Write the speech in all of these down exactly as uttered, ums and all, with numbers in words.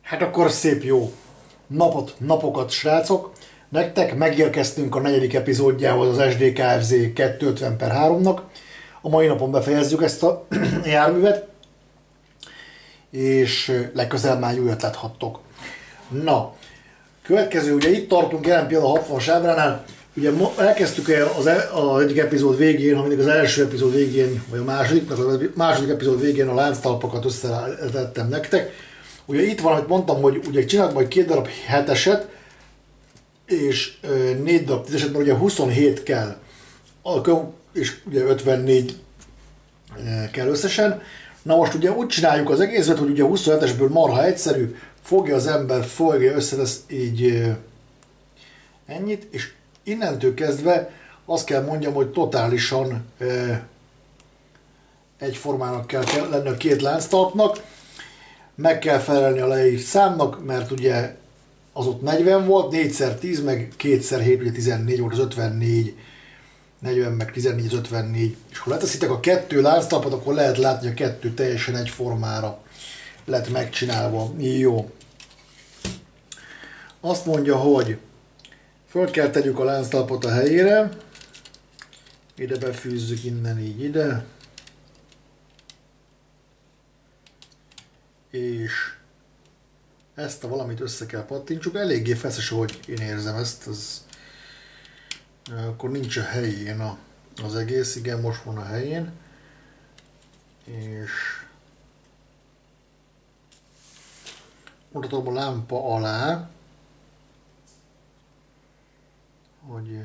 Hát akkor szép jó napot, napokat, srácok! Nektek megérkeztünk a negyedik epizódjához az es dé ká ef zé kétszázötven per háromnak. A mai napon befejezzük ezt a járművet, és legközelebb már újat láthattok. Na, következő, ugye itt tartunk jelen pillanatban a hatvanas ábránál. Ugye elkezdtük az, az egyik epizód végén, ha mindig az első epizód végén, vagy a második, a második epizód végén a lánctalpakat összetettem nektek. Ugye itt van, amit mondtam, hogy ugye csinálok majd két darab heteset, és négy darab tízeset, mert ugye huszonhét kell, és ugye ötvennégy kell összesen. Na most ugye úgy csináljuk az egészet, hogy ugye huszonhetesből marha egyszerű, fogja az ember, fogja, összetesz így ennyit, és innentől kezdve azt kell mondjam, hogy totálisan egyformának kell lenni a két lánctalpnak. Meg kell felelni a leírt számnak, mert ugye az ott negyven volt, négyszer tíz, meg kétszer hét, ugye tizennégy volt, az ötvennégy, negyven, meg tizennégy, az ötvennégy. És ha leteszitek a kettő lánctalpat, akkor lehet látni, hogy a kettő teljesen egyformára lett megcsinálva. Jó. Azt mondja, hogy föl kell tegyük a lánctalpot a helyére, ide befűzzük innen így ide, és ezt a valamit össze kell pattintsuk. Eléggé feszes, ahogy én érzem ezt, az, akkor nincs a helyén a, az egész, igen, most van a helyén, és mutatom a lámpa alá, hogy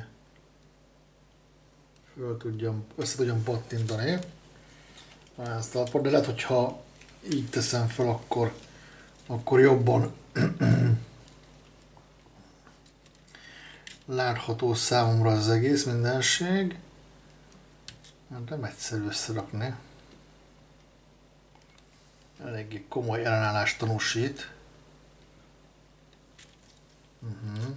föl tudjam, össze tudjam pattintani a lánctalpot, de lehet, hogyha így teszem fel, akkor, akkor jobban látható számomra az egész mindenség. Nem egyszerű összerakni. Eléggé komoly ellenállást tanúsít. Uh-huh.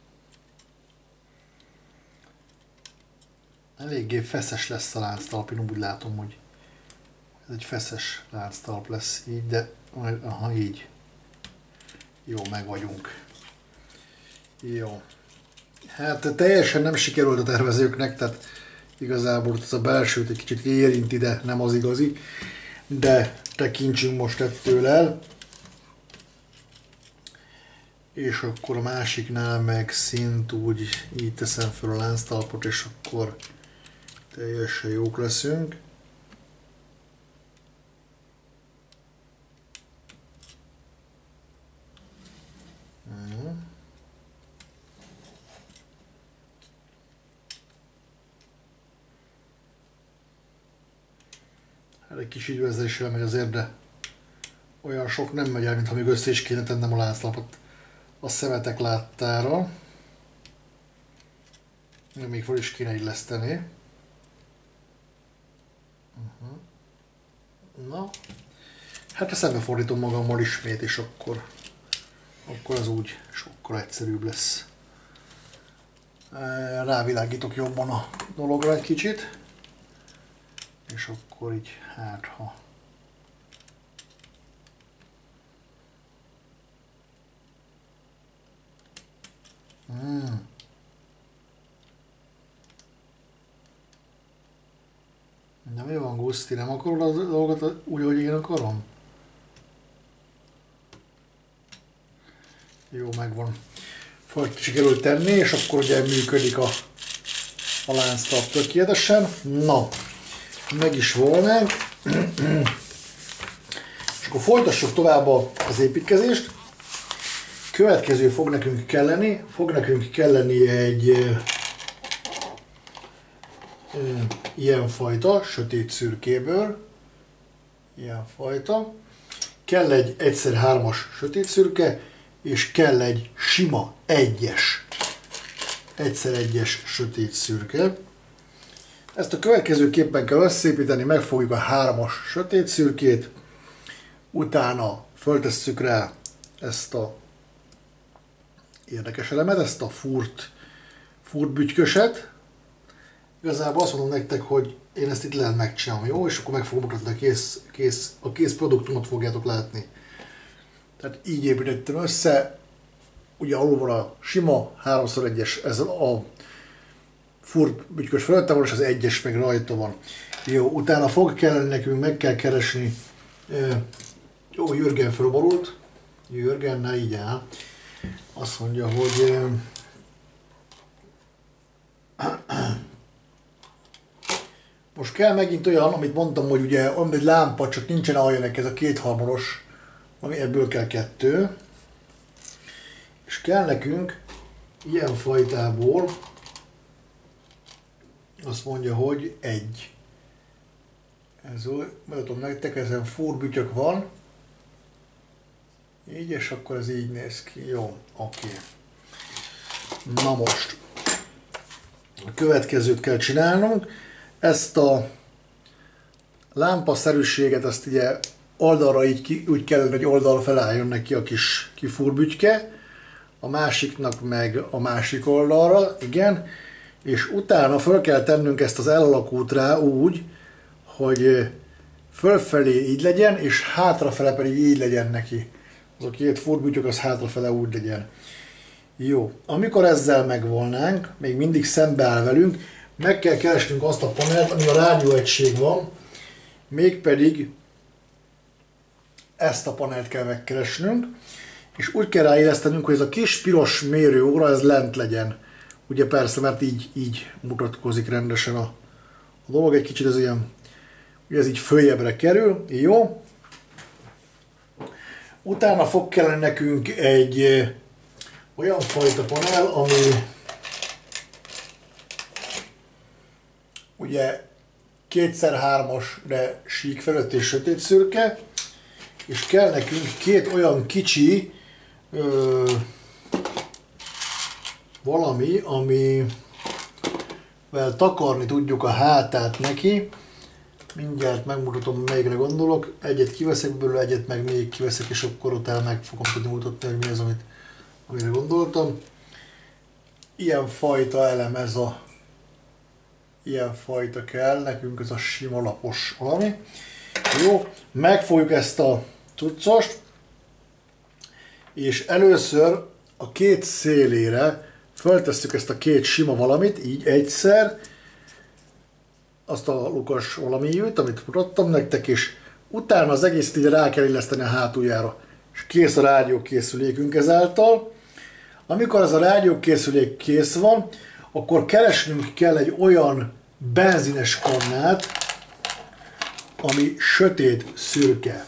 Eléggé feszes lesz a lánctalp, én úgy látom, hogy ez egy feszes lánctalp lesz így, de aha, így. Jó, meg vagyunk. Jó. Hát teljesen nem sikerült a tervezőknek, tehát igazából ez a belsőt egy kicsit érinti, de nem az igazi. De tekintsünk most ettől el. És akkor a másiknál meg szint úgy így teszem fel a lánctalpot, és akkor teljesen jók leszünk. Egy kis ügyvezetéssel megy azért, de olyan sok nem megy el, mintha még össze is kéne tennem a lánctalpot a szemetek láttára. Még fel is kéne illeszteni. Uh-huh. Na, hát a szembefordítom magammal ismét, és akkor, akkor az úgy sokkal egyszerűbb lesz. Rávilágítok jobban a dologra egy kicsit. És akkor így, hát ha... Hmm. De mi van, Guszti? Nem akarod a dolgot úgy, hogy én akarom? Jó, megvan. Föl sikerült tenni, és akkor ugye működik a, a lánctalp tökéletesen. Na, meg is volnánk. És akkor folytassuk tovább az építkezést. Következő fog nekünk kelleni, fog nekünk kelleni egy e, e, ilyenfajta sötét szürkéből. Ilyenfajta. Kell egy egyszer hármas sötét szürke, és kell egy sima egyes. Egyszer egyes sötét szürke. Ezt a következőképpen kell összeépíteni, megfogjuk a hármas sötét szürkét, utána föltesszük rá ezt a érdekes elemet, ezt a furt, furt bütyköset. Igazából azt mondom nektek, hogy én ezt itt lehet megcsinálom, jó? És akkor meg fogom mutatni a kész, kész, a kész produktumot fogjátok látni. Tehát így építettem össze, ugye alul van a sima háromszor egyes, ez a fúrbütykös fölötte van, és az egyes meg rajta van. Jó, utána fog kellene nekünk, meg kell keresni. Jó, Jürgen fölborult. Jürgen, ne így áll. Azt mondja, hogy most kell megint olyan, amit mondtam, hogy ugye olyan egy lámpa, csak nincsen aljanek, ez a kétharmados, ami ebből kell kettő. És kell nekünk ilyen fajtából, azt mondja, hogy egy. Ez úgy, mutatom nektek, ezen fúrbütyök van. Így, és akkor ez így néz ki. Jó, oké. Na most. A következőt kell csinálnunk. Ezt a lámpaszerűséget, ezt ugye oldalra így ki, úgy kellene, hogy oldalra felálljon neki a kis kifúrbütyke. A másiknak meg a másik oldalra, igen. És utána föl kell tennünk ezt az elalakult rá úgy, hogy fölfelé így legyen, és hátrafele pedig így legyen neki. Az a két fúrbütyök, az hátrafele úgy legyen. Jó, amikor ezzel megvolnánk, még mindig szembeáll velünk, meg kell keresnünk azt a panelt, ami a rádióegység van, mégpedig ezt a panelt kell megkeresnünk, és úgy kell ráélesztenünk, hogy ez a kis piros mérőóra, ez lent legyen. Ugye persze, mert így, így mutatkozik rendesen a, a dolog, egy kicsit ez ilyen, ugye ez így följebbre kerül, jó. Utána fog kellene nekünk egy ö, olyan fajta panel, ami ugye kétszer hármas, de sík felett és sötét szürke, és kell nekünk két olyan kicsi ö, valami, amivel takarni tudjuk a hátát neki. Mindjárt megmutatom, melyikre gondolok. Egyet kiveszek belőle, egyet meg még kiveszek, és akkor utána meg fogom tudni mutatni, hogy mi az, amit, amire gondoltam. Ilyen fajta elem ez a... Ilyen fajta kell, nekünk ez a sima lapos valami. Jó, megfogjuk ezt a cuccost, és először a két szélére föltesszük ezt a két sima valamit, így egyszer, azt a lukas valamit, amit mutattam nektek, és utána az egészet így rá kell illeszteni a hátuljára. És kész a rádiókészülékünk ezáltal. Amikor ez a rádiókészülék kész van, akkor keresnünk kell egy olyan benzines kannát, ami sötét szürke.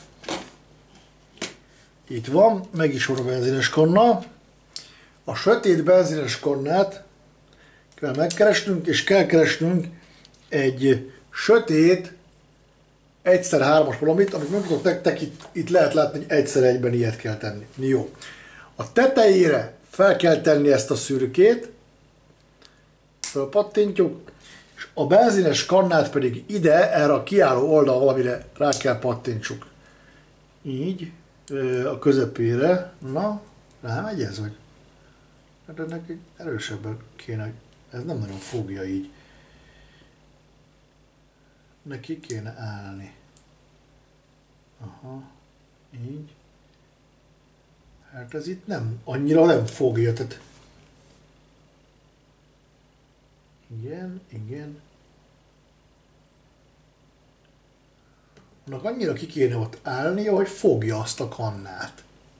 Itt van, meg is van a benzines kanna. A sötét benzines kannát kell megkeresnünk, és kell keresnünk egy sötét egyszer hármas valamit, amit megmutatok nektek, itt, itt lehet látni, hogy egyszer egyben ilyet kell tenni. Jó. A tetejére fel kell tenni ezt a szürkét, fölpattintjuk, és a benzines kannát pedig ide, erre a kiálló oldal valamire rá kell pattintsuk. Így, a közepére. Na, rámegy ez, vagy? Hát ennek erősebben kéne, ez nem nagyon fogja így. Neki kéne állni. Aha, így. Hát ez itt nem, annyira nem fogja, tehát... Igen, igen. Annak annyira ki kéne ott állnia, hogy fogja azt a kannát.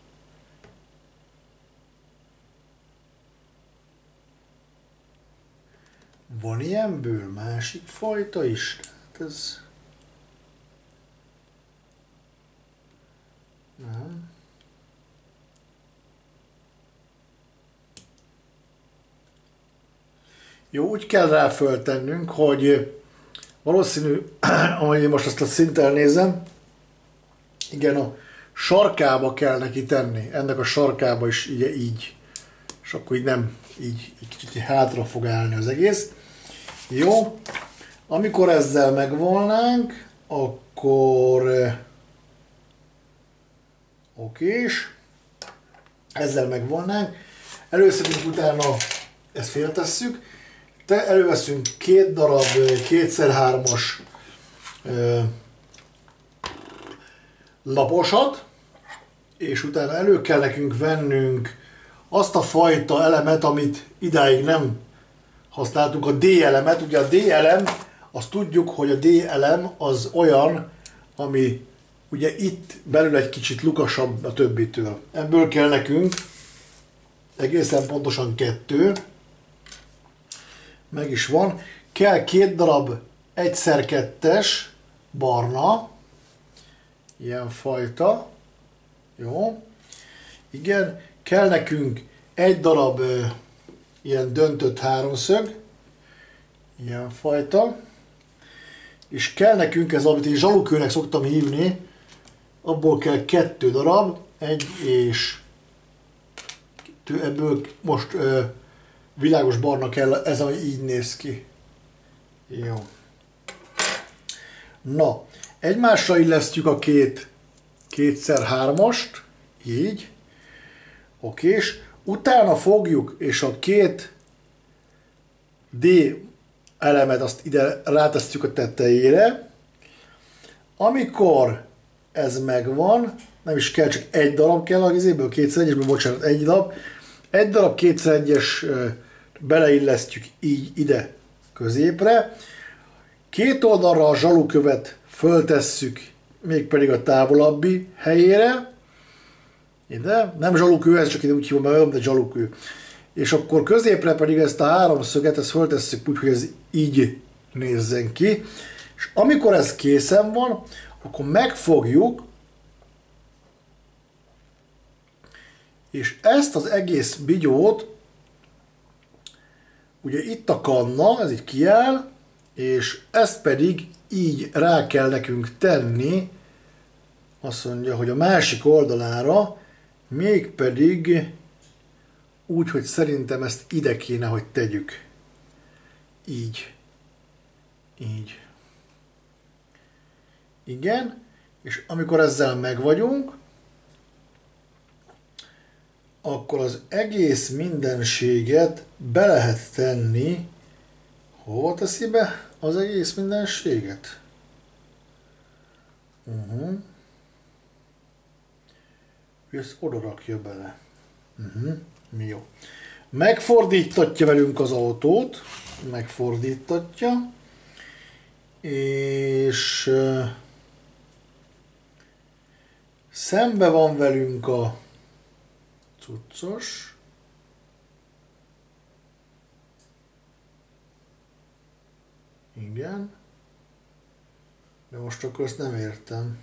Van ilyenből másik fajta is? Tehát ez... Nem. Jó, úgy kell rá föltennünk, hogy valószínű, ahogy én most azt a szint elnézem, igen, a sarkába kell neki tenni, ennek a sarkába is ugye így, és akkor így nem, így egy kicsit hátra fog állni az egész. Jó, amikor ezzel megvolnánk, akkor okés, ezzel megvolnánk, előszedünk, utána ezt féltesszük, te előveszünk két darab kétszer hármas laposat, és utána elő kell nekünk vennünk azt a fajta elemet, amit idáig nem használtunk, a D elemet. Ugye a D elem, azt tudjuk, hogy a D elem az olyan, ami ugye itt belül egy kicsit lukasabb a többitől. Ebből kell nekünk egészen pontosan kettő, meg is van. Kell két darab egyszer kettes barna, ilyen fajta, jó, igen, kell nekünk egy darab ö, ilyen döntött háromszög, ilyen fajta, és kell nekünk ez, amit én zsalukőnek szoktam hívni, abból kell kettő darab, egy és kettő, ebből most ö, világos barna kell, ez ami így néz ki. Jó. Na, egymásra illesztjük a két kétszer hármast, így, okés, utána fogjuk, és a két D elemet azt ide rátesszük a tetejére. Amikor ez megvan, nem is kell, csak egy darab kell a izéből, kétszer egyesből, bocsánat, egy darab. Egy darab kétszer egyes beleillesztjük így ide középre. Két oldalra a zsalukövet föltesszük, mégpedig a távolabbi helyére. Ide, nem zsalukő, ez csak ide úgy hívom, mert olyan, de zsalukő. És akkor középre pedig ezt a háromszöget, ezt föltesszük úgy, hogy ez így nézzen ki. És amikor ez készen van, akkor megfogjuk, és ezt az egész bigyót, ugye itt a kanna, ez így kiáll, és ezt pedig így rá kell nekünk tenni, azt mondja, hogy a másik oldalára, mégpedig úgy, hogy szerintem ezt ide kéne, hogy tegyük. Így. Így. Igen, és amikor ezzel megvagyunk, akkor az egész mindenséget be lehet tenni. Hova teszi be az egész mindenséget? Uh-huh. Ezt oda rakja bele. Uh-huh. Jó. Megfordítatja velünk az autót, megfordítatja, és uh, szembe van velünk a cuccos, igen, de most akkor ezt nem értem.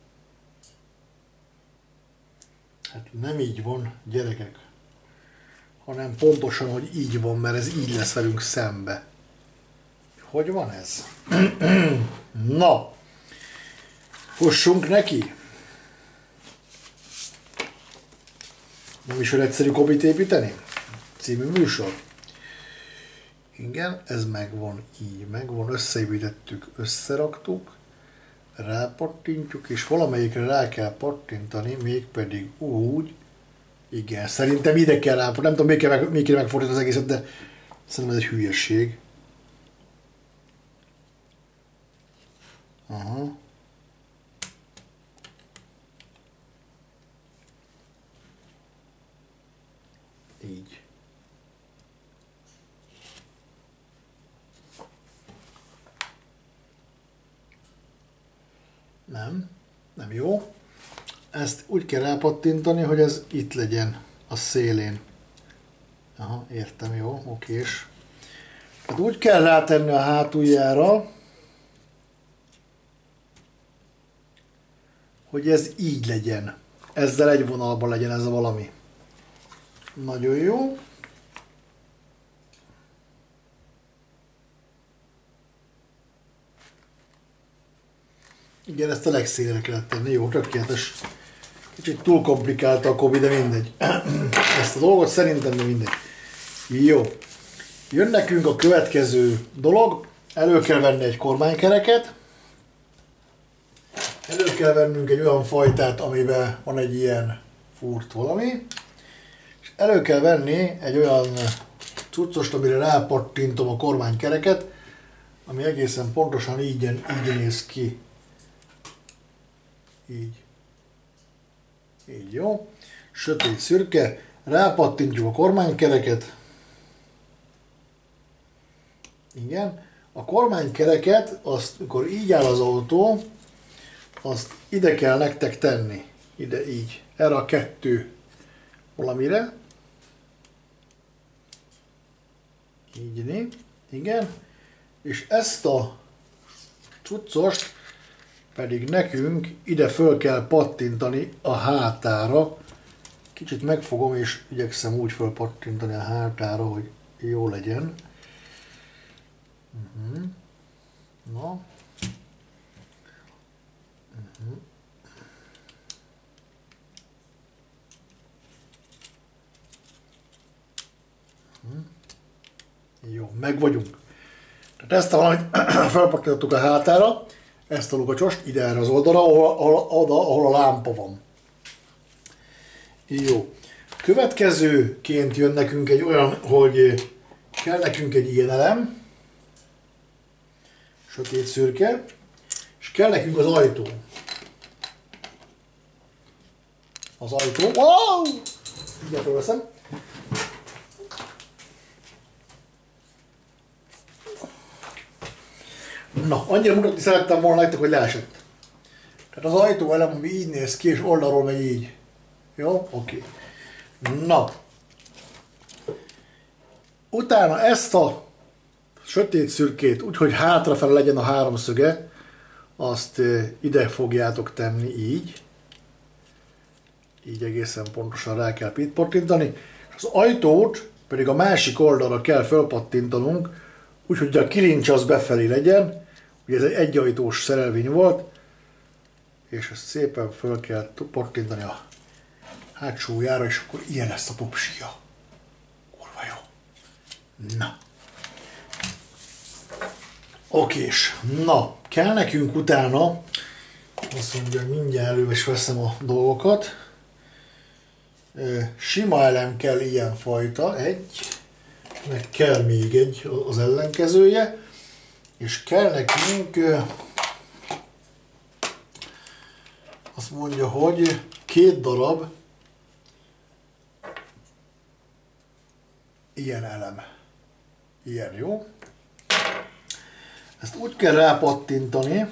Hát nem így van, gyerekek, hanem pontosan, hogy így van, mert ez így lesz velünk szembe. Hogy van ez? Na, fussunk neki. Nem is olyan egyszerű kopit építeni? Című műsor. Igen, ez megvan így, megvan, összeépítettük, összeraktuk, rápattintjuk, és valamelyikre rá kell pattintani, mégpedig úgy, igen, szerintem ide kell rá, nem tudom, még kell, még kell megfordítani az egészet, de szerintem ez egy hülyeség. Aha. Így. Nem, nem jó. Ezt úgy kell rápattintani, hogy ez itt legyen a szélén. Aha, értem, jó, okés. Hát úgy kell rátenni a hátuljára, hogy ez így legyen. Ezzel egy vonalban legyen ez a valami. Nagyon jó. Igen, ezt a legszélre kellett tenni. Jó, tökéletes. Kicsit túl komplikált a Kobi, de mindegy. Ezt a dolgot szerintem, de mindegy. Jó. Jön nekünk a következő dolog. Elő kell venni egy kormánykereket. Elő kell vennünk egy olyan fajtát, amiben van egy ilyen furt valami. És elő kell venni egy olyan cuccost, amire rápattintom a kormánykereket, ami egészen pontosan így, így néz ki. Így. Így jó. Sötét szürke. Rápattintjuk a kormánykereket. Igen. A kormánykereket, azt, mikor így áll az autó, azt ide kell nektek tenni. Ide így. Erre a kettő valamire. Így né. Igen. És ezt a cuccost pedig nekünk ide föl kell pattintani a hátára. Kicsit megfogom és igyekszem úgy fölpattintani a hátára, hogy jó legyen. Uh-huh. Na. Uh-huh. Uh-huh. Jó, meg vagyunk. Tehát ezt a valamit felpattintottuk a hátára, ezt a lukacsost ide erre az oldalra, ahol, ahol, oda, ahol a lámpa van. Jó. Következőként jön nekünk egy olyan, hogy kell nekünk egy ilyen elem, sötét szürke, és kell nekünk az ajtó. Az ajtó. Wow! Igen, felveszem. Na, annyira mutatni szerettem volna nektek, hogy leesett. Tehát az ajtó elem, ami így néz ki, és oldalról megy így. Jó? Oké. Okay. Na. Utána ezt a sötét szürkét, úgyhogy hátrafele legyen a háromszöge, azt ide fogjátok tenni így. Így egészen pontosan rá kell pattintani. És az ajtót pedig a másik oldalra kell felpattintanunk, úgyhogy a kilincs az befelé legyen. Ugye ez egy egyajtós szerelvény volt, és ezt szépen föl kell pattintani a hátsójára, és akkor ilyen lesz a popsia. Kurva jó. Na. Okés. Na, kell nekünk utána, azt mondja, hogy mindjárt elő is veszem a dolgokat. Sima elem kell ilyen fajta, egy, meg kell még egy az ellenkezője, és kell nekünk, azt mondja, hogy két darab ilyen elem. Ilyen, jó? Ezt úgy kell rápattintani,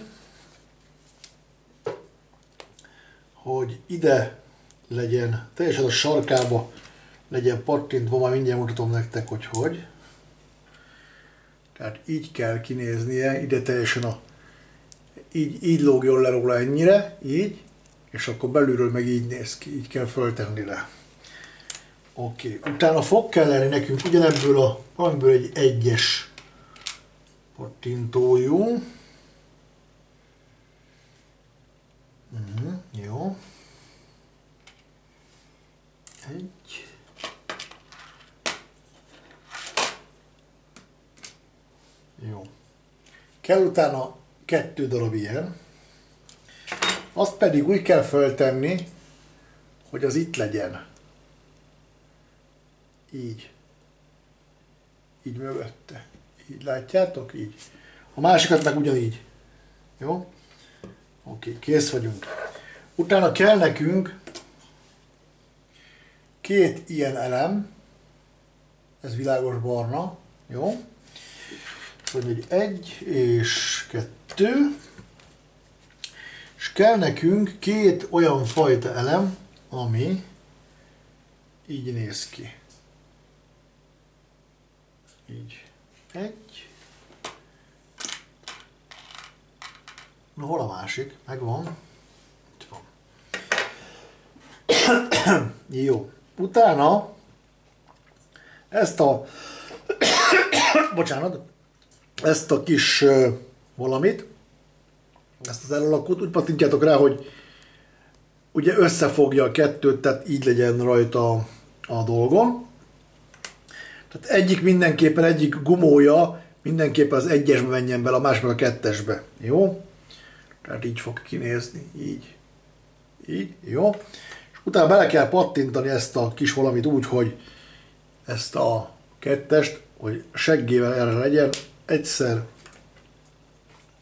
hogy ide legyen, teljesen a sarkába legyen pattintva, majd mindjárt mutatom nektek, hogy hogy. Tehát így kell kinéznie, ide teljesen a, így, így lógjon le róla ennyire, így, és akkor belülről meg így néz ki, így kell föltenni rá. Oké, okay. Utána fog kelleni nekünk ugyanebből a, valamiből egy egyes pattintójú. Uh-huh, jó. Egy. Jó. Kell utána kettő darab ilyen. Azt pedig úgy kell föltenni, hogy az itt legyen. Így. Így mögötte. Így látjátok? Így. A másikat meg ugyanígy. Jó? Oké, kész vagyunk. Utána kell nekünk két ilyen elem. Ez világos barna. Jó? Hogy egy és kettő. És kell nekünk két olyan fajta elem, ami így néz ki. Így. Egy. Na, hol a másik? Megvan. Itt van. Jó. Utána ezt a bocsánat, ezt a kis uh, valamit, ezt az elalakút úgy pattintjátok rá, hogy ugye összefogja a kettőt, tehát így legyen rajta a, a dolgon. Tehát egyik mindenképpen, egyik gumója mindenképpen az egyesbe menjen bele, a másik a kettesbe. Jó? Tehát így fog kinézni. Így. Így. Jó? És utána bele kell pattintani ezt a kis valamit úgy, hogy ezt a kettest, hogy seggével erre legyen egyszer,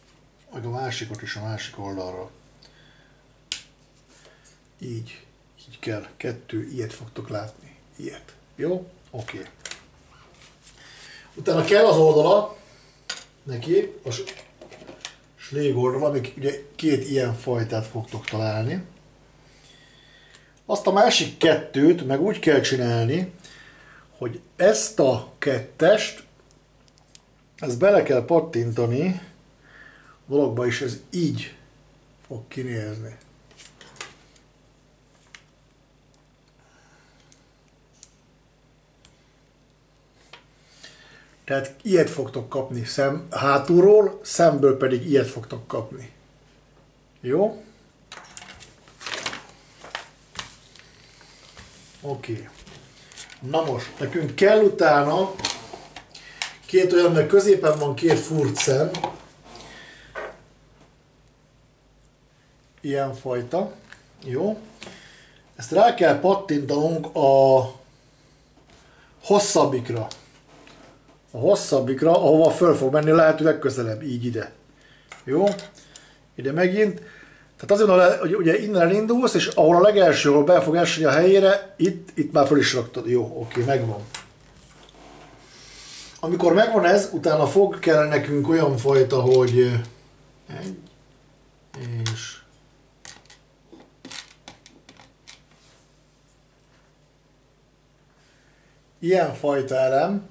meg a másikot is a másik oldalra. Így. Így így kell. Kettő, ilyet fogtok látni. Ilyet. Jó? Oké. Okay. Utána kell az oldala neki, a slég oldala, amik ugye két ilyen fajtát fogtok találni. Azt a másik kettőt meg úgy kell csinálni, hogy ezt a kettest, ezt bele kell pattintani a dologba, és ez így fog kinézni. Tehát ilyet fogtok kapni szem, hátulról, szemből pedig ilyet fogtok kapni. Jó? Oké. Okay. Na most, nekünk kell utána két olyan, mert középen van két furcszem. Ilyen fajta. Jó? Ezt rá kell pattintanunk a hosszabbikra. A hosszabbikra, ahova föl fog menni, lehetőleg közelebb, így ide. Jó? Ide megint. Tehát azért, hogy ugye innen elindulsz, és ahol a legelső, ahol be fog esni a helyére, itt, itt már föl is raktad. Jó, oké, megvan. Amikor megvan ez, utána fog kell nekünk olyan fajta, hogy egy, és ilyen fajta elem,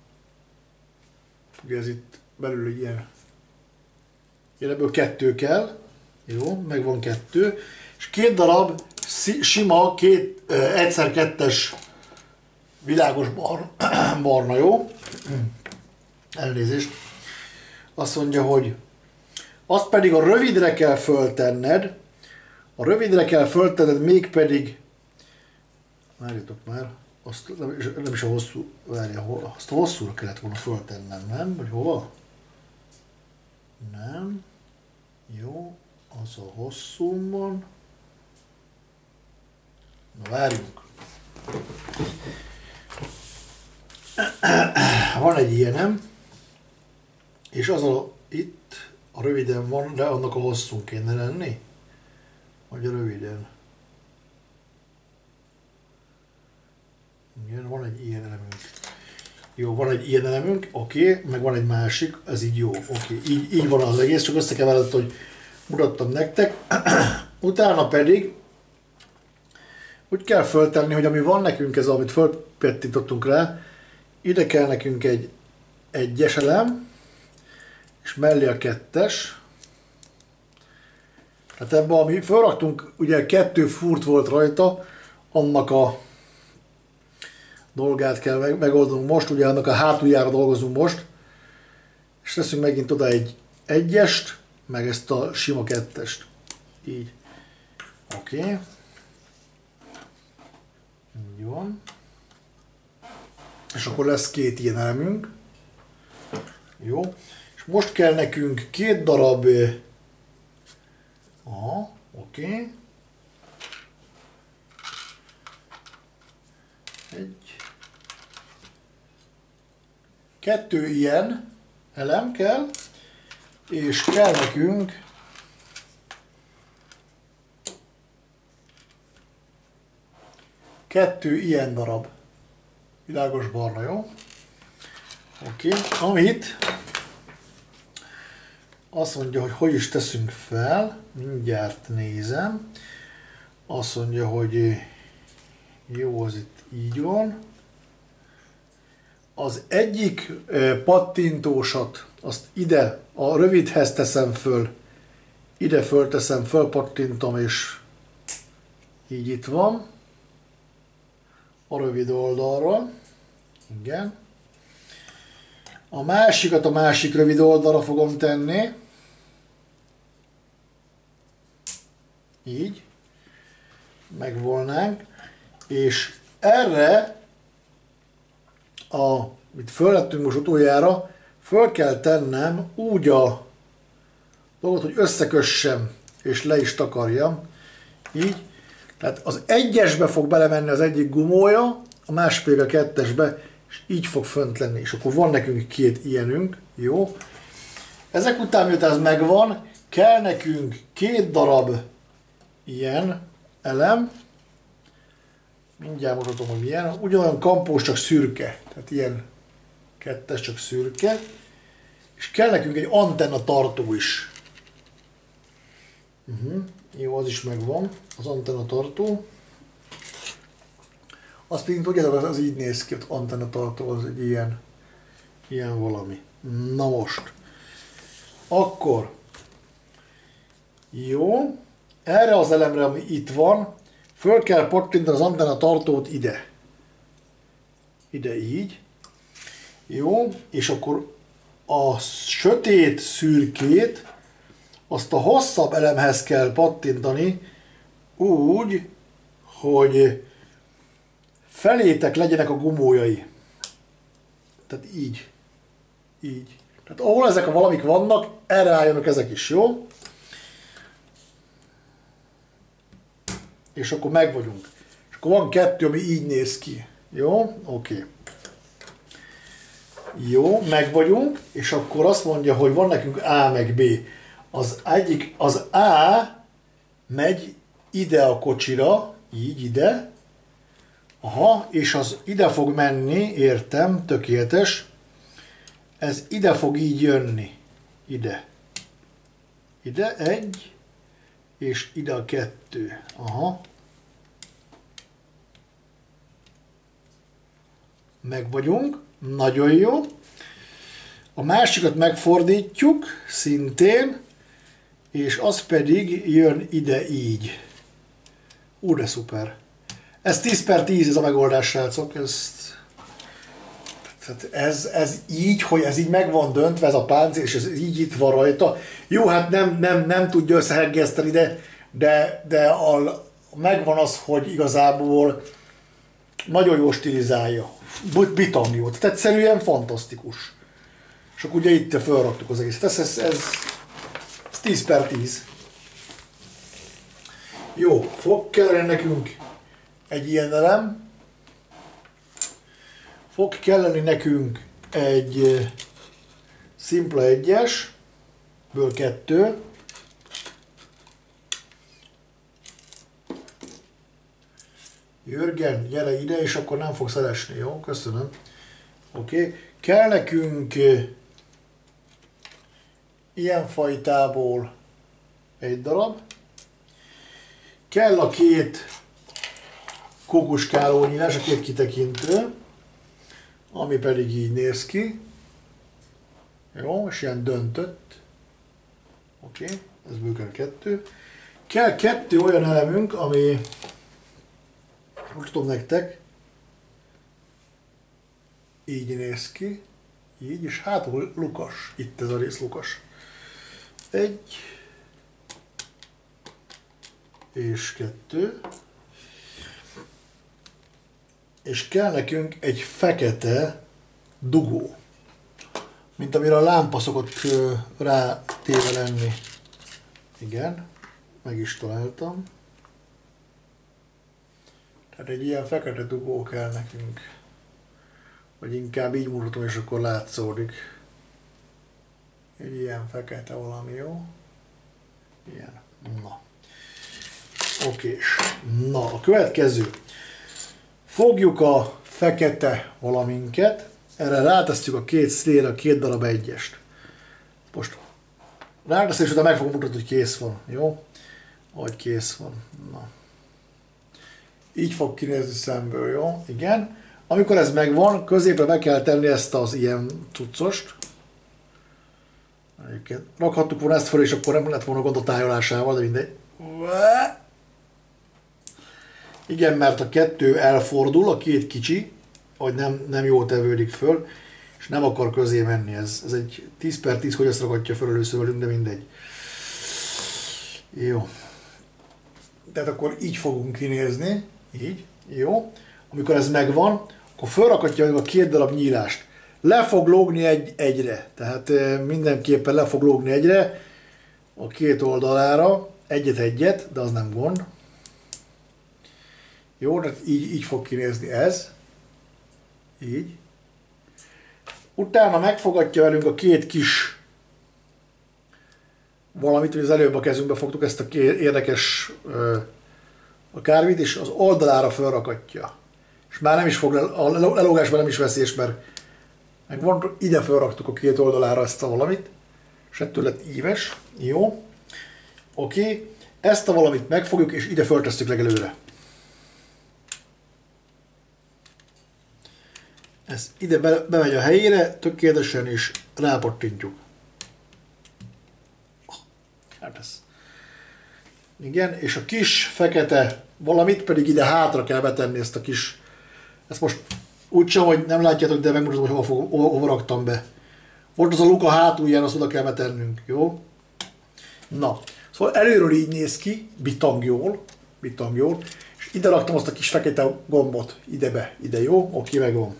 ugye ez itt belül egy ilyen, ilyen ebből kettő kell, jó, megvan kettő, és két darab sima, két egyszer kettes világos bar, barna, jó? Elnézést. Azt mondja, hogy azt pedig a rövidre kell föltenned, a rövidre kell föltenned, mégpedig, várjatok már, azt nem, nem is a hosszú, várja, azt a hosszúra kellett volna föltennem, nem? Vagy hova? Nem. Jó, az a hosszú van. Na várjunk. Van egy ilyenem, és az a, itt a röviden van, de annak a hosszún kéne lenni. Vagy a röviden. Igen, van egy ilyen elemünk. Jó, van egy ilyen elemünk, oké, okay, meg van egy másik, ez így jó, oké, okay. így, így van az egész, csak összekeveredett, hogy mutattam nektek. Utána pedig úgy kell föltenni, hogy ami van nekünk, ez amit fölpettintottunk rá, ide kell nekünk egy egyes elem, és mellé a kettes. Tehát ebben, ami felraktunk, ugye kettő furt volt rajta, annak a dolgát kell meg, megoldanunk most, ugye annak a hátuljára dolgozunk most, és teszünk megint oda egy egyest, meg ezt a sima kettest. Így. Oké. Okay. Így van. És akkor lesz két ilyen elemünk. Jó. És most kell nekünk két darab... Aha, oké. Okay. Egy... Kettő ilyen elem kell, és kell nekünk kettő ilyen darab. Világos barna, jó? Oké, okay. Amit azt mondja, hogy hogy is teszünk fel, mindjárt nézem. Azt mondja, hogy jó, az itt így van. Az egyik pattintósat, azt ide, a rövidhez teszem föl, ide fölteszem, fölpattintom, és így itt van. A rövid oldalra. Igen. A másikat a másik rövid oldalra fogom tenni. Így. Megvolnánk. És erre, a, mit föllettünk most utoljára, föl kell tennem úgy a dolgot, hogy összekössem, és le is takarjam. Így. Tehát az egyesbe fog belemenni az egyik gumója, a másik pedig a kettesbe, és így fog fönt lenni. És akkor van nekünk két ilyenünk, jó? Ezek után, miután ez megvan, kell nekünk két darab ilyen elem, mindjárt mutatom, hogy milyen. Ugyanolyan kampós, csak szürke. Tehát ilyen kettes, csak szürke. És kell nekünk egy antenna tartó is. Uh-huh. Jó, az is megvan, az antenna tartó. Azt pedig tudjátok, az, az így néz ki, az antenna tartó, az egy ilyen, ilyen valami. Na most. Akkor. Jó. Erre az elemre, ami itt van, föl kell pattintani az antenna tartót ide. Ide így. Jó. És akkor a sötét szürkét azt a hosszabb elemhez kell pattintani úgy, hogy felétek legyenek a gumójai. Tehát így. Így. Tehát ahol ezek a valamik vannak, erre álljanak ezek is, jó? És akkor meg vagyunk. És akkor van kettő, ami így néz ki. Jó? Oké. Okay. Jó, meg vagyunk, és akkor azt mondja, hogy van nekünk A meg B. Az egyik, az A megy ide a kocsira, így ide. Aha, és az ide fog menni, értem, tökéletes. Ez ide fog így jönni. Ide. Ide egy, és ide a kettő. Aha. Meg vagyunk. Nagyon jó. A másikat megfordítjuk, szintén, és az pedig jön ide így. Ú, de szuper. Ez tíz per tíz, ez a megoldás, srácok. Ezt, ez, ez így, hogy ez így meg van döntve, ez a páncél, és ez így itt van rajta. Jó, hát nem, nem, nem tudja összeheggeszteni, de, de, de a, megvan az, hogy igazából nagyon jó stilizálja. Bitang jó. Tehát egyszerűen fantasztikus. És akkor ugye itt felraktuk az egészet. Ez, ez, ez, ez tíz per tíz. Jó, fog kellene nekünk egy ilyen elem. Fog kelleni nekünk egy szimpla egyes, ből kettő. Jörgen, gyere ide, és akkor nem fogsz elesni, jó? Köszönöm. Oké. Okay. Kell nekünk ilyen fajtából egy darab. Kell a két kókuskáló nyílás, a két kitekintő, ami pedig így néz ki. Jó, és ilyen döntött. Oké, okay. Ez bőven kettő. Kell kettő olyan elemünk, ami mutatom nektek, így néz ki, így, és hátul lukas, itt ez a rész lukas. Egy, és kettő, és kell nekünk egy fekete dugó, mint amire a lámpa szokott rátéve lenni. Igen, meg is találtam. Tehát egy ilyen fekete dugó kell nekünk. Vagy inkább így mutatom, és akkor látszódik. Egy ilyen fekete valami, jó? Ilyen. Na. Okés. Na, a következő. Fogjuk a fekete valaminket, erre rátesztjük a két szélre a két darab egyest. Most rátesztjük, és utána meg fogom mutatni, hogy kész van, jó? Vagy kész van. Na. Így fog kinézni szemből, jó? Igen. Amikor ez megvan, középre meg kell tenni ezt az ilyen cuccost. Egyébként rakhattuk volna ezt föl, és akkor nem lett volna gond a tájolásával, de mindegy. Igen, mert a kettő elfordul, a két kicsi, hogy nem, nem jól tevődik föl, és nem akar közé menni. Ez, ez egy tíz per tíz, hogy ezt ragadja föl először velünk, de mindegy. Jó. Tehát akkor így fogunk kinézni. Így. Jó. Amikor ez megvan, akkor felrakatja a két darab nyílást. Le fog lógni egy, egyre. Tehát mindenképpen le fog lógni egyre a két oldalára. Egyet-egyet, de az nem gond. Jó, tehát így, így fog kinézni ez. Így. Utána megfogatja velünk a két kis valamit, hogy az előbb a kezünkbe fogtuk ezt a két érdekes ö, a kármit, és az oldalára felrakatja. És már nem is fog, a lelógásban nem is veszélyes, mert megvan, ide felraktuk a két oldalára ezt a valamit, és ettől lett íves. Jó. Oké. Okay. Ezt a valamit megfogjuk, és ide föltesszük legelőre. Ez ide be, bemegy a helyére, tökéletesen, és rápattintjuk. Hát ez. Igen, és a kis fekete valamit pedig ide hátra kell betenni, ezt a kis... Ezt most úgysem, hogy nem látjátok, de megmutatom, hogy hova, fog, hova, hova raktam be. Volt az a luka hátulján, azt oda kell betennünk, jó? Na, szóval előről így néz ki, bitang jól, bitang jól, és ide raktam azt a kis fekete gombot, ide be, ide, jó? Oké, megvan.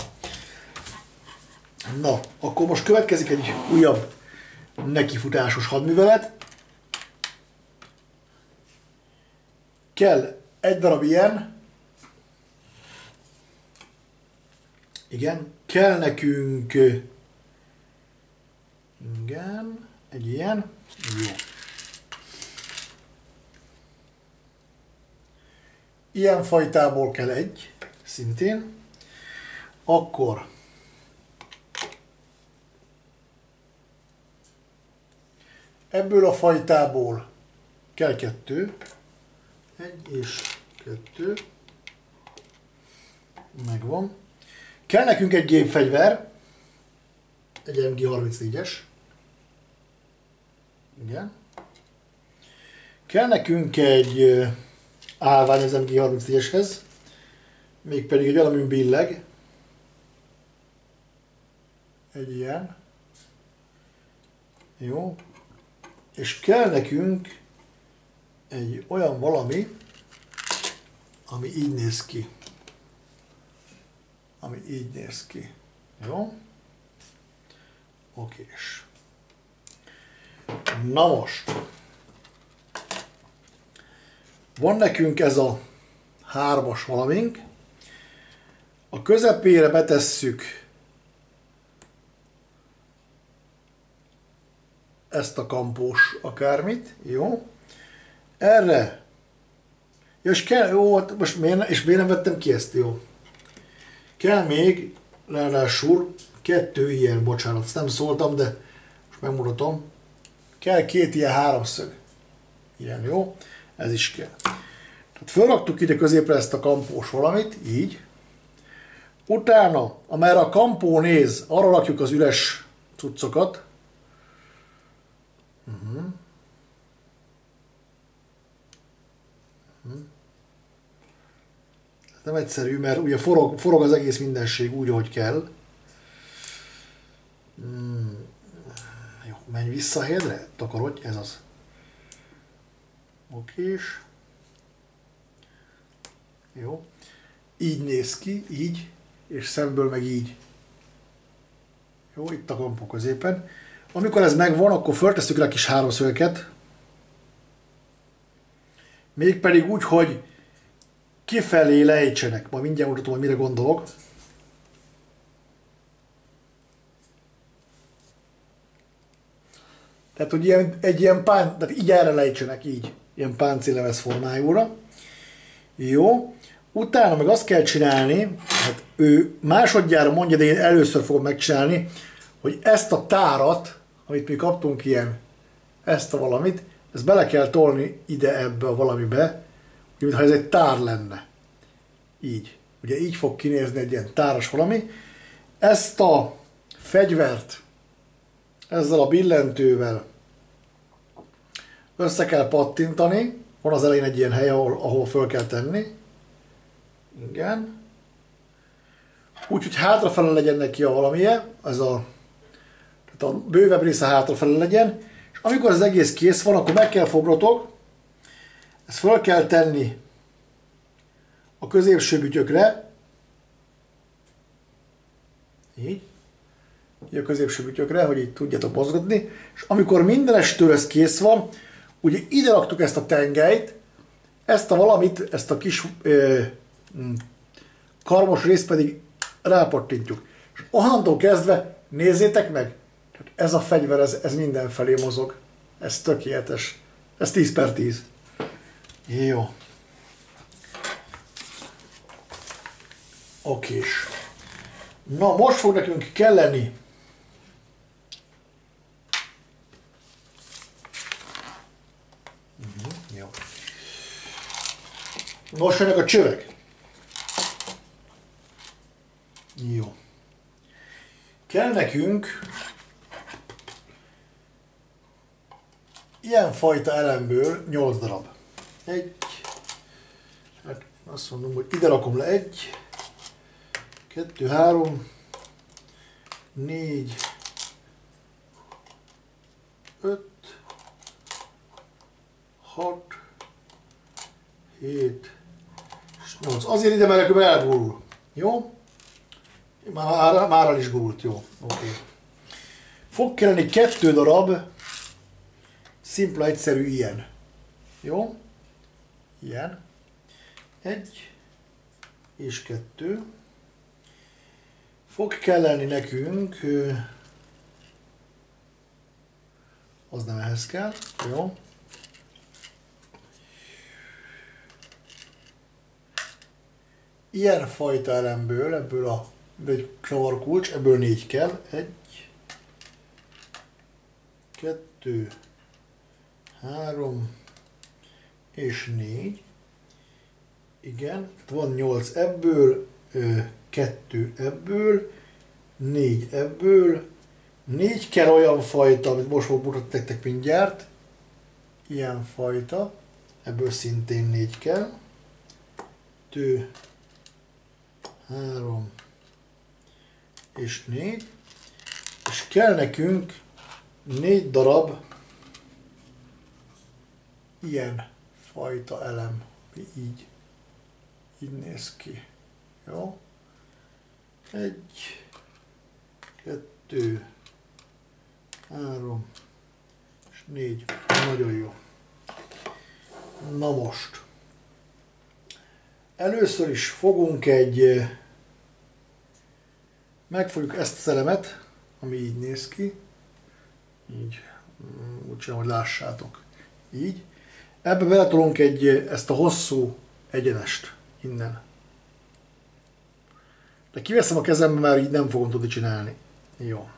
Na, akkor most következik egy újabb nekifutásos hadművelet. Kell egy darab ilyen. Igen, kell nekünk... Igen, egy ilyen. Jó. Ilyen fajtából kell egy, szintén. Akkor... Ebből a fajtából kell kettő. Egy és kettő. Megvan. Kell nekünk egy gépfegyver. Egy em gé harmincnégyes. Igen. Kell nekünk egy állvány az em gé harmincnégyeshez. Mégpedig egy olyan, amin billeg. Egy ilyen. Jó. És kell nekünk egy olyan valami, ami így néz ki. Ami így néz ki. Jó? Okés. Na most. Van nekünk ez a hármas valamink. A közepére betesszük ezt a kampós akármit, jó? Erre, és kell, jó, most miért, és miért nem vettem ki ezt, jó? Kell még, ráadásul, kettő ilyen, bocsánat, ezt nem szóltam, de most megmutatom. Kell két ilyen háromszög. Ilyen, jó? Ez is kell. Tehát felraktuk ide középre ezt a kampós valamit, így. Utána, amerre a kampó néz, arra rakjuk az üres cuccokat. Uh-huh. Uh-huh. Nem egyszerű, mert ugye forog, forog az egész mindenség úgy, ahogy kell. Hmm. Jó, menj vissza a helyedre, takarodj, ez az. Okés. Jó. Így néz ki, így, és szemből meg így. Jó, itt a kampó középen. Amikor ez megvan, akkor föltesszük rá kis háromszögeket. Mégpedig úgy, hogy kifelé lejtsenek. Majd mindjárt mutatom, hogy mire gondolok. Tehát, hogy ilyen, egy ilyen pán, tehát így erre lejtsenek, így. Ilyen páncéllemez formájúra. Jó. Utána meg azt kell csinálni, hát ő másodjára mondja, de én először fogom megcsinálni, hogy ezt a tárat, amit mi kaptunk ilyen, ezt a valamit, ezt bele kell tolni ide ebbe a valamibe, mintha ez egy tár lenne. Így. Ugye így fog kinézni egy ilyen táras valami. Ezt a fegyvert ezzel a billentővel össze kell pattintani. Van az elején egy ilyen hely, ahol, ahol föl kell tenni. Igen. Úgyhogy hátrafele legyen neki a valamije, ez a, tehát a bővebb része hátrafele legyen, és amikor az egész kész van, akkor meg kell fognotok, ezt föl kell tenni a középső bütyökre, így, így a középső bütyökre, hogy így tudjátok mozgatni, és amikor mindenestől ez kész van, ugye ide raktuk ezt a tengelyt, ezt a valamit, ezt a kis ö, karmos részt pedig rápattintjuk. És onnantól kezdve nézzétek meg, ez a fegyver, ez, ez mindenfelé mozog. Ez tökéletes. Ez tíz per tíz. Jó. Okés. Na, most fog nekünk kelleni uh-huh, jó. Most jönnek a csövek. Jó. Kell nekünk ilyen fajta elemből nyolc darab. Egy, hát azt mondom, hogy ide rakom le egy, kettő, három, négy, öt, hat, hét, és nyolc. Azért ide, mert akkor elgurul. Jó? Már, már el is gurult, jó. Oké. Okay. Fog kelleni kettő darab szimpla, egyszerű ilyen. Jó? Ilyen. Egy és kettő. Fog kelleni nekünk, az nem ehhez kell, jó? Ilyen fajta elemből, ebből a egy csavarkulcs, ebből négy kell. Egy, kettő, három és négy. Igen, van nyolc ebből, kettő ebből, négy ebből, négy kell olyan fajta, amit most fog mutatni nektek mindjárt. Ilyen fajta, ebből szintén négy kell. Kettő, három és négy. És kell nekünk négy darab ilyen fajta elem, ami így, így néz ki. Jó? Egy, kettő, három és négy. Nagyon jó. Na most. Először is fogunk egy, megfogjuk ezt az elemet, ami így néz ki. Így, úgy csinálom, hogy lássátok. Így. Ebbe beletolunk egy, ezt a hosszú egyenest innen. De kiveszem a kezembe, mert így nem fogom tudni csinálni. Jó.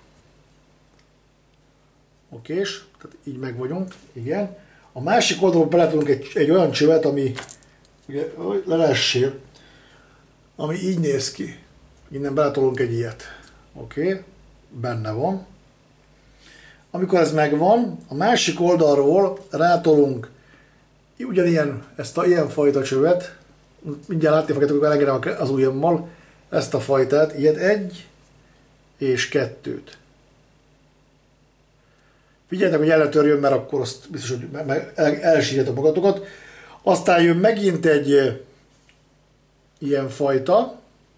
Okés, tehát így meg vagyunk, igen. A másik oldalon beletolunk egy, egy olyan csövet, ami ugye, le lessél, ami így néz ki. Innen beletolunk egy ilyet. Oké, benne van. Amikor ez megvan, a másik oldalról rátolunk ugyanilyen, ezt a ilyen fajta csövet, mindjárt látni fogjátok, hogy elengedem az ujjammal ezt a fajtát, ilyet egy és kettőt. Figyeljetek, hogy el ne törjön, mert akkor azt biztos, hogy elsírjátok magatokat. Aztán jön megint egy ilyen fajta,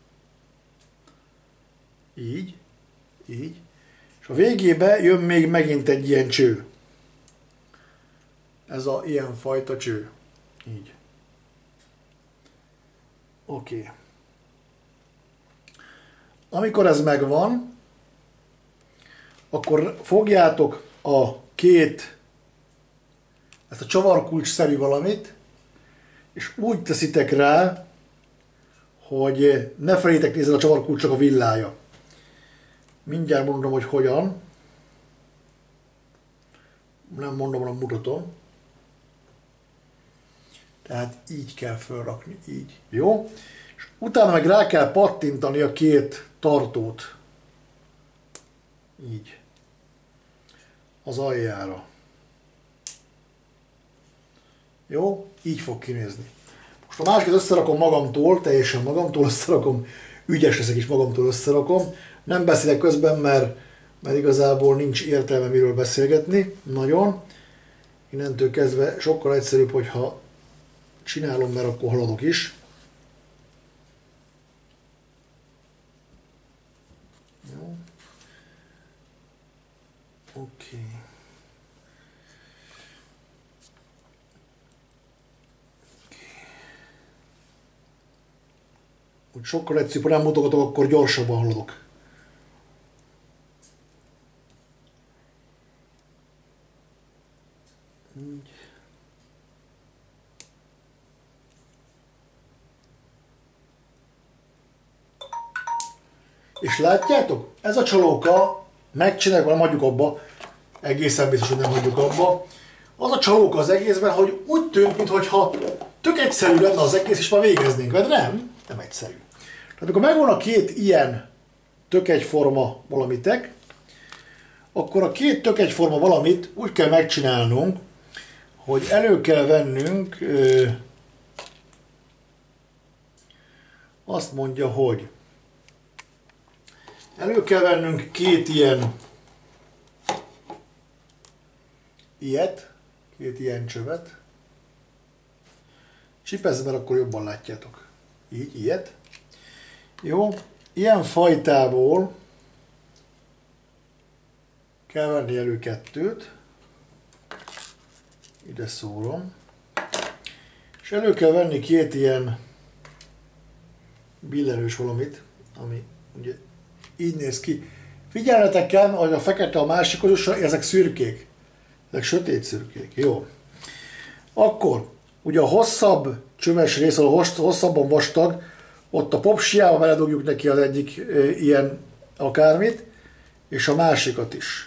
így, így, és a végébe jön még megint egy ilyen cső. Ez a ilyen fajta cső. Így. Oké. Okay. Amikor ez megvan, akkor fogjátok a két, ezt a csavarkulcs-szerű valamit, és úgy teszitek rá, hogy ne felétek nézzen a csavarkulcsnak a villája. Mindjárt mondom, hogy hogyan. Nem mondom, hanem mutatom. Tehát így kell felrakni, így. Jó? És utána meg rá kell pattintani a két tartót. Így. Az aljára. Jó? Így fog kinézni. Most a másikat összerakom magamtól, teljesen magamtól összerakom, ügyes leszek is magamtól összerakom. Nem beszélek közben, mert, mert igazából nincs értelme miről beszélgetni. Nagyon. Innentől kezdve sokkal egyszerűbb, hogyha csinálom, mert akkor haladok is. Jó. Oké. Okay. Úgy sokkal egyszerűbb, ha nem mutogatok, akkor gyorsabban haladok. Így. És látjátok, ez a csalóka megcsináljuk, nem hagyjuk abba, egészen biztos, hogy nem hagyjuk abba. Az a csalóka az egészben, hogy úgy tűnt, mintha tök egyszerű lenne az egész, és már végeznénk, de nem, nem egyszerű. Tehát amikor megvan a két ilyen tök egyforma valamitek, akkor a két tök egyforma valamit úgy kell megcsinálnunk, hogy elő kell vennünk, ö, azt mondja, hogy elő kell vennünk két ilyen ilyet, két ilyen csövet. Csipezz, mert akkor jobban látjátok. Így, ilyet. Jó, ilyen fajtából kell venni elő kettőt. Ide szórom. És elő kell venni két ilyen billenős valamit, ami ugye így néz ki. Figyeljetek kell, hogy a fekete a másikhoz, ezek szürkék. Ezek sötét szürkék. Jó. Akkor, ugye a hosszabb csöves rész, a hosszabban vastag, ott a popsiába beledugjuk neki az egyik e, ilyen akármit, és a másikat is.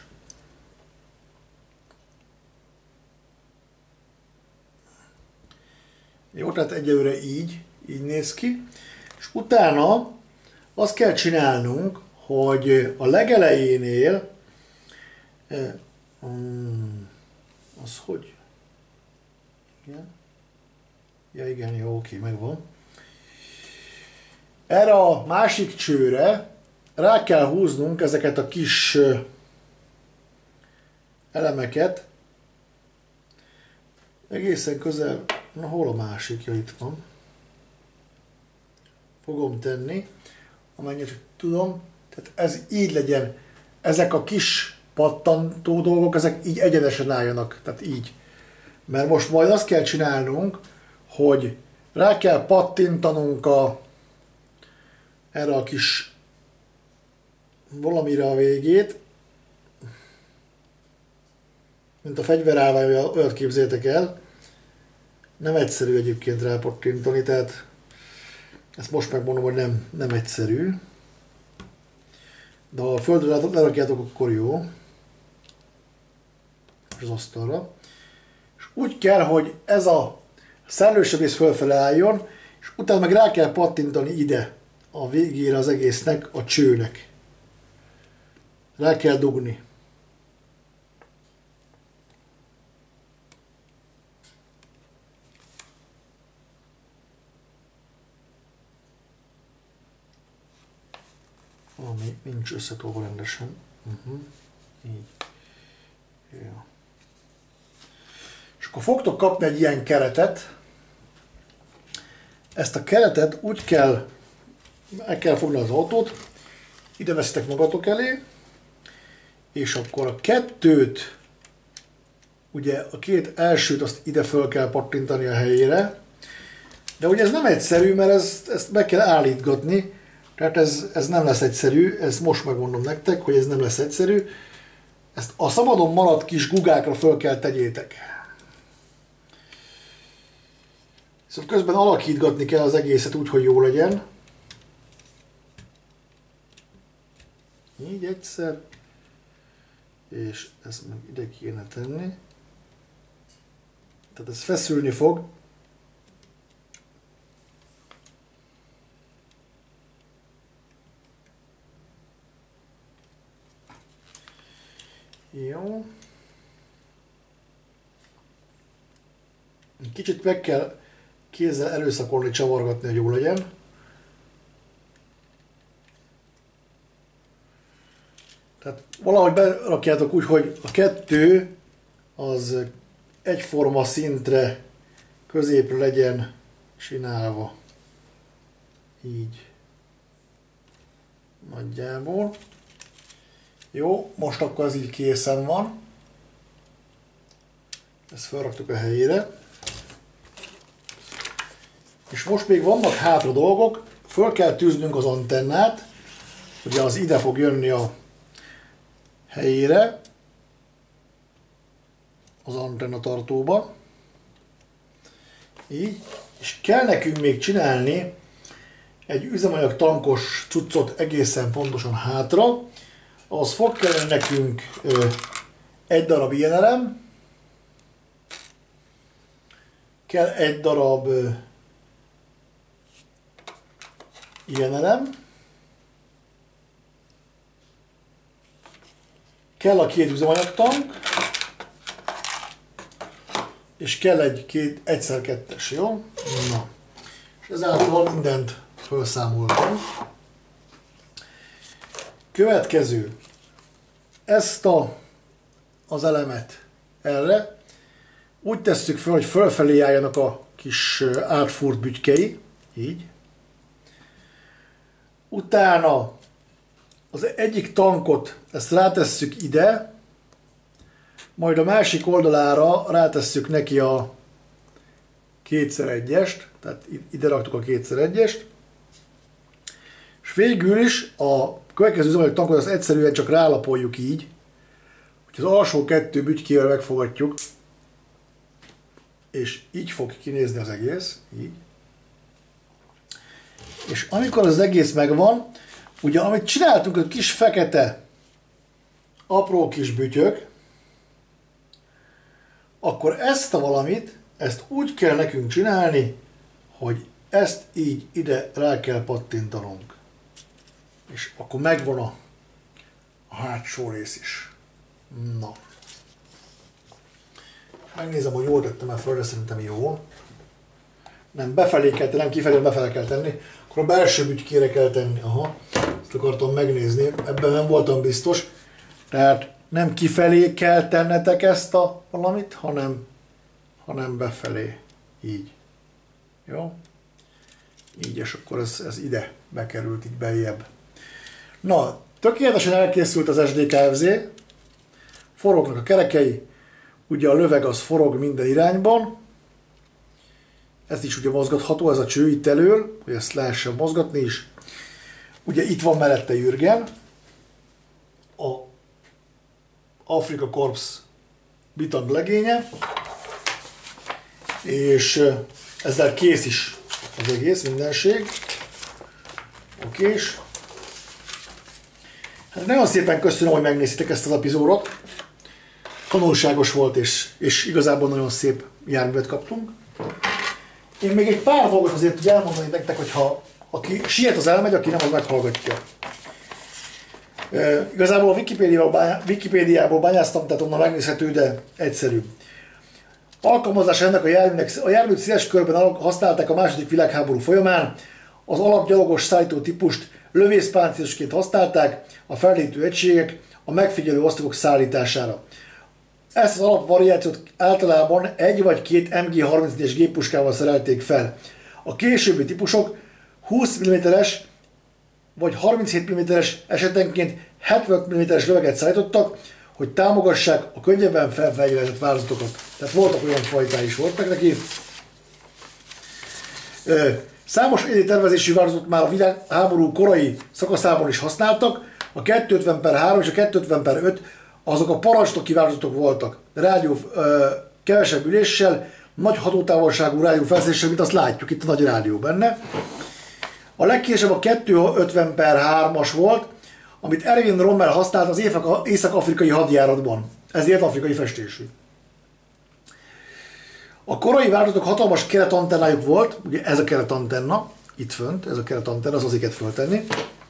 Jó, tehát egyelőre így, így néz ki. És utána azt kell csinálnunk, hogy a legelejénél, e, um, az hogy? Igen? Ja igen, jó, oké, megvan. Erre a másik csőre rá kell húznunk ezeket a kis elemeket. Egészen közel, na hol a másik? Ja, itt van. Fogom tenni, amennyit tudom. Tehát ez így legyen. Ezek a kis pattantó dolgok, ezek így egyenesen álljanak. Tehát így. Mert most majd azt kell csinálnunk, hogy rá kell pattintanunk a, erre a kis valamire a végét, mint a fegyverállvány, olyat képzeljétek el. Nem egyszerű egyébként rápattintani, tehát ezt most megmondom, hogy nem, nem egyszerű. De ha a földre lerakjátok, akkor jó. És az asztalra. És úgy kell, hogy ez a szellősebész fölfele álljon, és utána meg rá kell pattintani ide, a végére az egésznek, a csőnek. Rá kell dugni. Ami nincs összetolva rendesen. Uh-huh. Így. Ja. És akkor fogtok kapni egy ilyen keretet. Ezt a keretet úgy kell, el kell fogni az autót, ide veszitek magatok elé, és akkor a kettőt, ugye a két elsőt azt ide föl kell pattintani a helyére, de ugye ez nem egyszerű, mert ezt, ezt be kell állítgatni, tehát ez, ez nem lesz egyszerű, ezt most megmondom nektek, hogy ez nem lesz egyszerű, ezt a szabadon maradt kis gugákra föl kell tegyétek. Szóval közben alakítgatni kell az egészet úgy, hogy jó legyen. Így egyszer. És ezt meg ide kéne tenni. Tehát ez feszülni fog. Jó. Kicsit meg kell kézzel erőszakolni, csavargatni, hogy jó legyen. Tehát valahogy berakjátok úgy, hogy a kettő az egyforma szintre, középre legyen csinálva. Így. Nagyjából. Jó, most akkor ez így készen van. Ezt felraktuk a helyére. És most még vannak hátra dolgok, föl kell tűznünk az antennát, ugye az ide fog jönni a helyére, az antenna tartóba. Így. És kell nekünk még csinálni egy üzemanyag tankos cuccot egészen pontosan hátra, ahhoz fog kellene nekünk ö, egy darab ilyen elem, kell egy darab ö, ilyen elem, kell a két üzemanyagtank, és kell egy két egyszer kettes, jó? Na. És ezáltal mindent felszámoltam. Következő. Ezt a, az elemet erre úgy tesszük fel, hogy fölfelé álljanak a kis átfúrt bütykei. Így. Utána az egyik tankot, ezt rátesszük ide, majd a másik oldalára rátesszük neki a kétszer egyest, tehát ide raktuk a kétszer egyest, és végül is a következő üzemanyag tankot azt egyszerűen csak rálapoljuk így, hogy az alsó kettő bütykével megfogatjuk, és így fog kinézni az egész, így. És amikor az egész megvan, ugye amit csináltunk, a kis fekete apró kis bütyök, akkor ezt a valamit, ezt úgy kell nekünk csinálni, hogy ezt így ide rá kell pattintanunk. És akkor megvan a, a hátsó rész is. Na. Megnézem, hogy jól tettem el föl, de szerintem jó. Nem, befelé kell tenni, nem kifelé, befelé kell tenni. Akkor a belső bütykére kell tenni. Aha, ezt akartam megnézni, ebben nem voltam biztos. Tehát nem kifelé kell tennetek ezt a valamit, hanem, hanem befelé. Így. Jó? Így, és akkor ez, ez ide bekerült, így beljebb. Na, tökéletesen elkészült az es dé ká ef zé. Forognak a kerekei. Ugye a löveg az forog minden irányban. Ez is ugye mozgatható, ez a cső itt elől, hogy ezt lehessen mozgatni is. Ugye itt van mellette Jürgen, a Afrika Korps bitang legénye, és ezzel kész is az egész mindenség. Okés. Hát nagyon szépen köszönöm, hogy megnéztétek ezt az epizódot. Tanulságos volt, és, és igazából nagyon szép járművet kaptunk. Én még egy pár dolgot azért tudja elmondani nektek, hogyha aki siet, az elmegy, aki nem, az meghallgatja. E, igazából a Wikipédiából, Wikipédiából bányáztam, tehát onnan megnézhető, de egyszerű. Alkalmazás ennek a járműnek, a járműt széles körben használták a második világháború folyamán, az alapgyalogos szállító típust lövészpáncélosként használták a fellépő egységek a megfigyelő osztagok szállítására. Ezt az alapvariációt általában egy vagy két em gé harmincnégyes géppuskával szerelték fel. A későbbi típusok húsz milliméteres vagy harminchét milliméteres esetenként hetvenöt milliméteres löveget szállítottak, hogy támogassák a könnyebben felfegyverzett változatokat. Tehát voltak olyan fajtái is voltak neki. Számos egyedi tervezésű változatot már a világháború korai szakaszában is használtak. A kétszázötven per három és a kétszázötven per öt azok a parancsnoki változatok voltak. Rádió ö, kevesebb üléssel, nagy hatótávolságú rádió felszereléssel, mint azt látjuk itt a nagy rádió benne. A legkésőbb a kétszázötven per hármas volt, amit Erwin Rommel használt az észak-afrikai hadjáratban. Ez észak-afrikai festésű. A korai változatok hatalmas keretantennájuk volt, ugye ez a keretantenna, itt fönt, ez a keretantenna, az azért föltenni.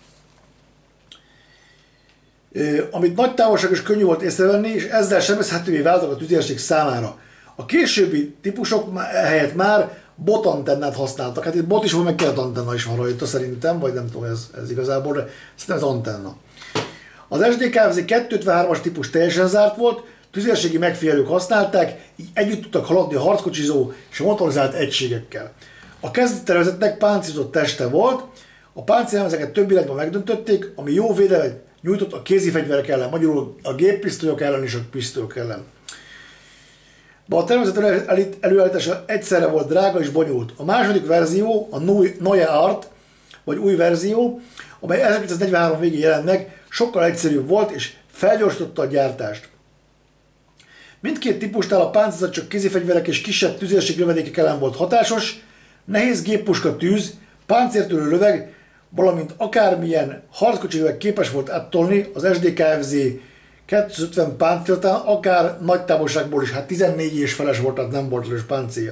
Amit nagy távolság is könnyű volt észrevenni, és ezzel sebezhetővé váltak a tüzérség számára. A későbbi típusok helyett már botantennát használtak. Hát itt bot is van, meg keretantenna is van rajta szerintem, vagy nem tudom, ez, ez igazából, de szerintem ez antenna. Az es dé ká ef zé kétszázötvenhármas típus teljesen zárt volt, tüzérségi megfigyelők használták, így együtt tudtak haladni a harckocsizó és a motorizált egységekkel. A kezdeti tervezetnek páncélozott teste volt, a páncélemezeket több irányban megdöntötték, ami jó védelmet nyújtott a kézi fegyverek ellen, magyarul a géppisztolyok ellen és a pisztolyok ellen. De a tervezet előállítása egyszerre volt drága és bonyolult. A második verzió, a Neue Art, vagy új verzió, amely ezerkilencszáznegyvenhárom végén jelent meg, sokkal egyszerűbb volt és felgyorsította a gyártást. Mindkét típusnál a páncélzat csak kézifegyverek és kisebb tüzérségi lövedékek ellen volt hatásos, nehéz géppuska tűz páncéltörő löveg, valamint akármilyen harckocsi löveg képes volt áttolni az es dé ká ef zé kétszázötven páncéltán, akár nagy távolságból is, hát tizennégy és feles volt, tehát nem volt lős páncélja.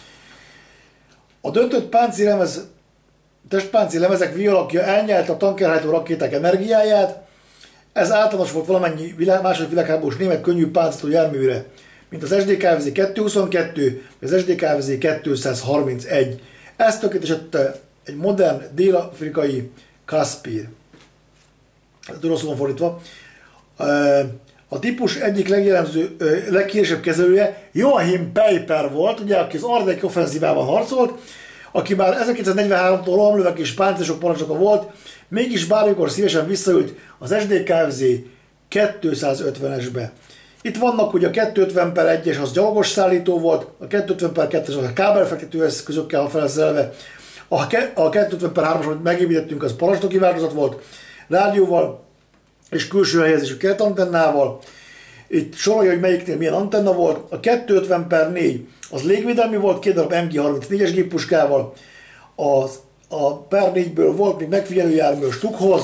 A döntött páncéllemez, testpáncéllemezek V alakja elnyelte a tankerhajtó rakéták energiáját, ez általános volt valamennyi világ, második világháborús német könnyű páncéltó járműre, mint az es dé ká ef zé kétszázhuszonkettő, vagy az es dé ká ef zé kétszázharmincegy. Ez tökéletesítette egy modern dél-afrikai Kaspir. Rosszul van fordítva. A típus egyik legjellemző, leghíresebb kezelője Joachim Peiper volt, ugye, aki az Ardeki offenzívában harcolt, aki már ezerkilencszáznegyvenháromtól rohamlövek és páncélosok parancsnoka volt, mégis bármikor szívesen visszaült az es dé ká ef zé kétszázötvenesbe. Itt vannak ugye a kétszázötven per egyes, az gyalogos szállító volt, a kétszázötven per kettes az a kábelfektető eszközökkel felszerelve, a kétszázötven per hármas, amit megépítettünk, az parancsnoki változat volt, rádióval és külső helyezésű keretantennával. Itt sorolja, hogy melyiknél milyen antenna volt. A kétszázötven per négy az légvédelmi volt, két darab em gé harmincnégyes géppuskával. Az, a per négyből volt még megfigyelőjármű a Stuckhoz.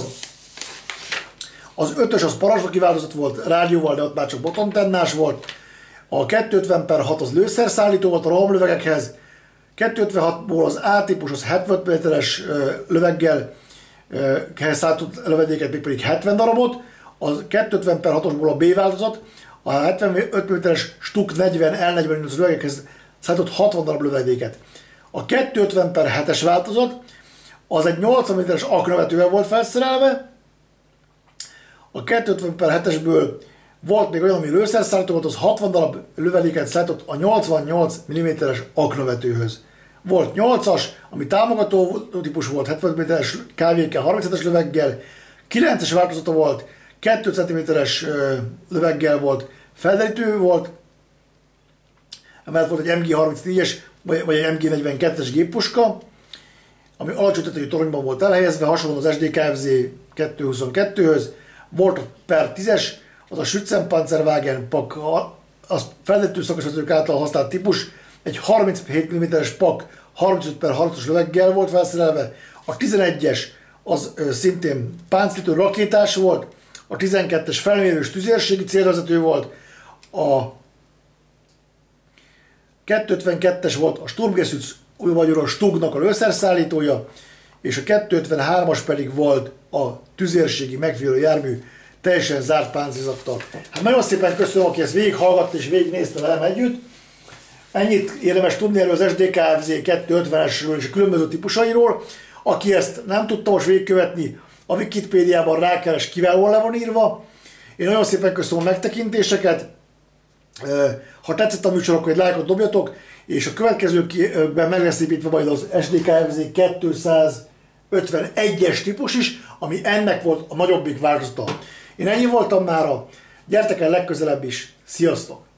Az ötös az parancsnoki változat volt rádióval, de ott már csak botantennás volt. A kétszázötven per hat az lőszerszállító volt a rohamlövegekhez. kétszázötvenhatból az A típus az hetvenöt méteres löveggel szállított lövedéket, még pedig hetven darabot. A kétszázötven per hatosból a B változat, a hetvenöt méteres Stuck negyven el negyvennyolc lövegekhez szállított hatvan darab lövedéket. A kétszázötven per hetes változat az egy nyolcvan méteres aknavetővel volt felszerelve. A kétszázötven per hetesből volt még olyan, ami lőszerszállító volt, az hatvan darab lövedéket szállított a nyolcvannyolc milliméteres aknavetőhöz. Volt nyolcas, ami támogató típus volt, hetvenöt méteres ká vé ká harminchetes löveggel, kilences változata volt, két centiméteres löveggel volt, felderítő volt, emellett volt egy em gé harmincnégyes vagy egy em gé negyvenkettes géppuska, ami alacsony tetejű toronyban volt elhelyezve, hasonlóan az es dé ká ef zé kétszázhuszonkettőhöz. Volt a per tízes, az a Schützenpanzerwagen pak, az felderítő szakaszvetők által használt típus, egy harminchét milliméteres pak harmincöt per harmincas löveggel volt felszerelve, a tizenegyes az ö, szintén páncéltő rakétás volt, a tizenkettes felmérős tüzérségi célvezető volt, a kétszázötvenkettes volt a Sturmgeschütz, új magyarul Stugnak a lőszerszállítója, és a kétszázötvenhármas pedig volt a tüzérségi megfigyelő jármű teljesen zárt páncélzattal. Hát nagyon szépen köszönöm, aki ezt végighallgatta és végignézte velem együtt. Ennyit érdemes tudni erről az es dé ká ef zé kétszázötvenesről és a különböző típusairól. Aki ezt nem tudta most végigkövetni, a Wikipédiában rákeres, kiválóan le van írva. Én nagyon szépen köszönöm a megtekintéseket. Ha tetszett a műsor, akkor egy lájkot dobjatok, és a következőkben meg lesz építve majd az es dé ká ef zé kétszázötvenegyes típus is, ami ennek volt a nagyobbik változata. Én ennyi voltam mára, gyertek el legközelebb is, sziasztok!